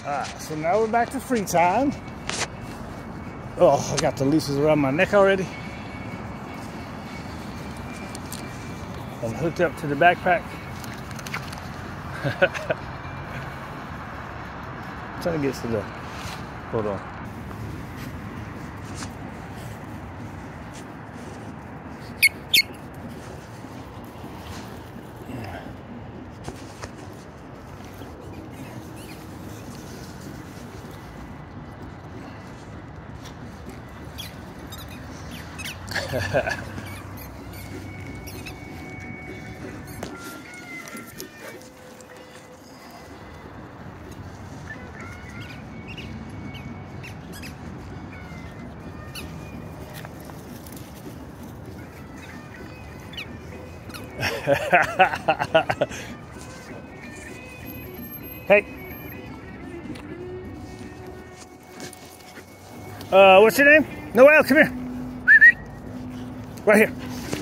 Alright, so now we're back to free time. Oh, I got the leashes around my neck already. I'm hooked up to the backpack. I'm trying to get to the... Hold on. Hey. What's your name? Noelle, come here. Right here.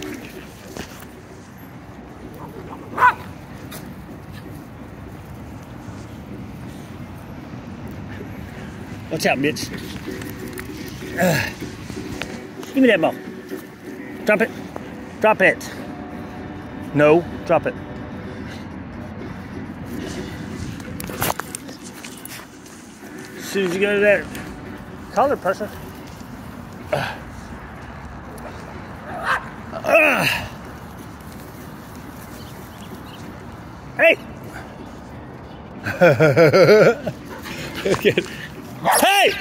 Watch out, bitch. Give me that ball. Drop it. Drop it. No, drop it. As soon as you go to that collar pressure. Hey! Hey!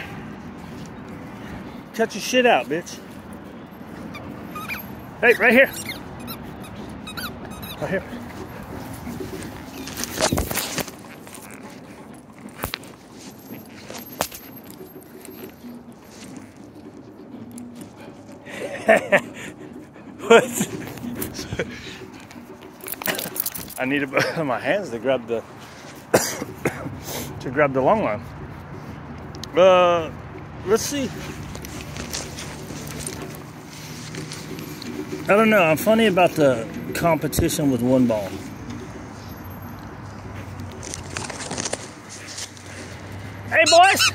Cut your shit out, bitch. Hey, right here. Right here. What? I need my hands to grab the long line. Let's see. I don't know. I'm funny about the competition with one ball. Hey, boys!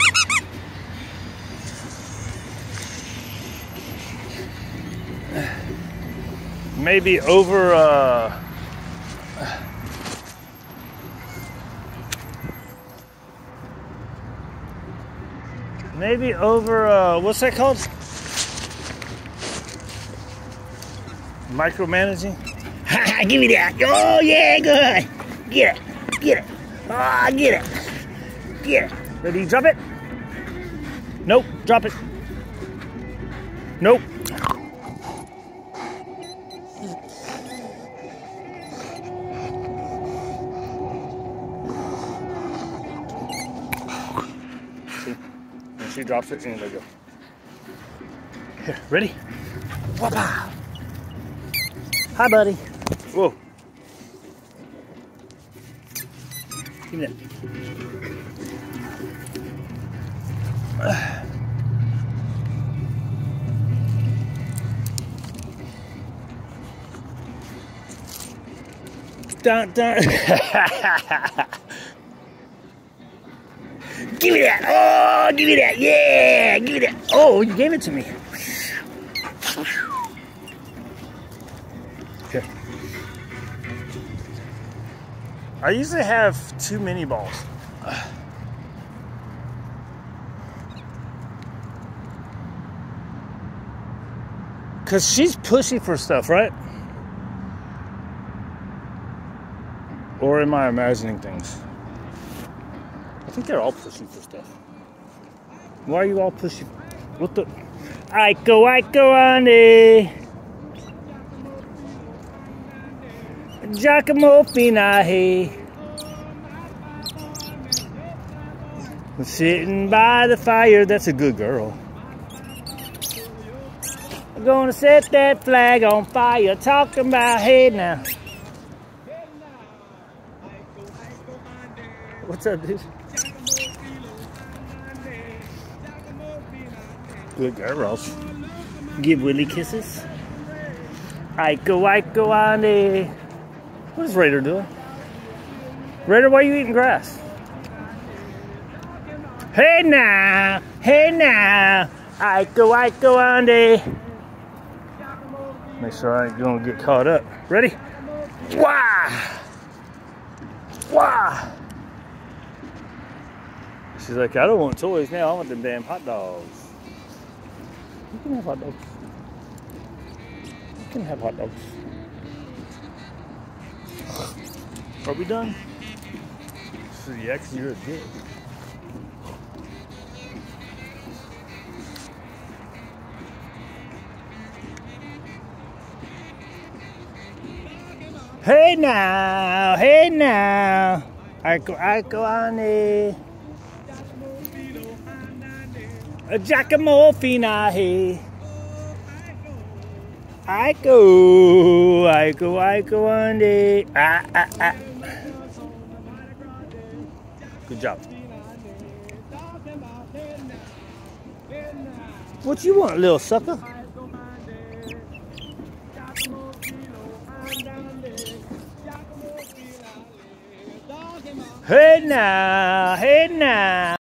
Maybe over what's that called? Micromanaging. Ha! Give me that. Oh yeah, good. Get it. Get it. Ah, get it. Get it. Ready? Drop it. Nope. Drop it. Nope. She drops it and they go. Here, ready? Whoop-ah. Hi, buddy. Whoa. Give me that. Dun, dun. Give me that! Oh, give me that! Yeah, give me that! Oh, you gave it to me. Here. I usually have too many balls. Cause she's pushy for stuff, right? Or am I imagining things? I think they're all pushing for stuff. Why are you all pushing? What the? Aiko, ane. Giacomo Finahe. Sitting by the fire. That's a good girl. I'm gonna set that flag on fire. Talking about hey now. What's up, dude? Good girls. Give Willie kisses. Aiko, ane. What is Raider doing? Raider, why are you eating grass? Hey now, Aiko Andy. Make sure I ain't gonna get caught up. Ready? Wah! Wah! She's like, I don't want toys now, I want them damn hot dogs. You can have hot dogs. You can have hot dogs. Are we done? So yeah, 'cause you're a dick. Hey now, Aiko Andy. A Giacomo Fina, hey. Aiko Andy. Ah. Good job. What you want, little sucker? Hey now.